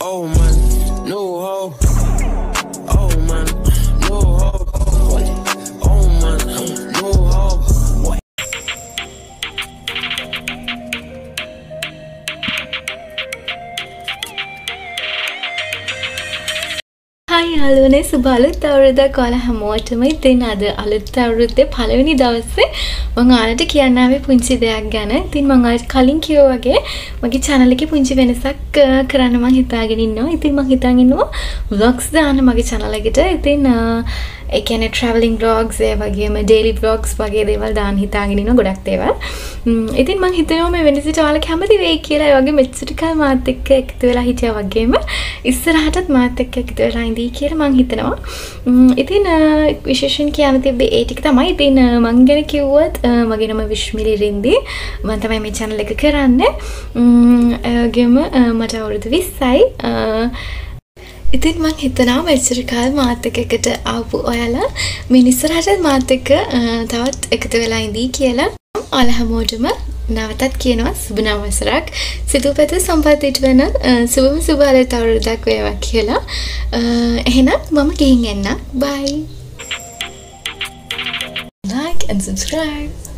Oh man, no hope. Oh man, no hope. Oh man, no hope. Hi යාළුවනේ සුබ අලුත් අවුරුද්දක් ඔයාලා හැමෝටම ඉතින් අද අලුත් අවුරුද්දේ පළවෙනි දවසේ මම ඔයාලට කියන්න ආවේ පුංචි දෙයක් ගැන. ඉතින් මම ඔයාලට කලින් කිව්වා වගේ මගේ channel එකේ පුංචි වෙනසක් කරන්න මම හිතාගෙන ඉන්නවා. ඉතින් මම හිතාගෙන ඉන්නවා vlogs දාන්න මගේ channel එකට. ඉතින් ඒ කියන්නේ traveling vlogs ඒ වගේම daily vlogs වගේ දේවල් දාන්න හිතාගෙන ඉන්නවා ගොඩක් දේවල්. ඉතින් මම හිතනවා මේ වෙනසට ඔයාලා කැමති වෙයි කියලා. ඒ වගේ මෙච්චර කල් මාත් එක්ක එකතු වෙලා හිටියා වගේම ඉස්සරහටත් මාත් එක්ක එකතු වෙලා ඉඳී කියලා මං හිතනවා. ඉතින් විශේෂයෙන් කියන්න තිබ්බේ ඒ ටික තමයි. ඉතින් මං ගැන කිව්වොත් මගේ නම විශ්මිලි රින්දි. මම තමයි මේ channel එක කරන්නේ. ඒගෙම මට අවුරුදු 20යි. ඉතින් මං හිතනවා මෙච්චර කාල මාත් එක්ක එකට ආපු ඔයාලා මේ ඉස්සරහට මාත් එක්ක තවත් එකතු වෙලා ඉඳී කියලා. ඔයාලා හැමෝටම නැවතත් කියනවා සුබ නවසරක් සිතුපත සම්පත්තිට වෙන සුබම සුබ අලුත් අවුරුද්දක් වේවා කියලා. එහෙනම් මම ගිහින් එන්න. Bye. Like and subscribe.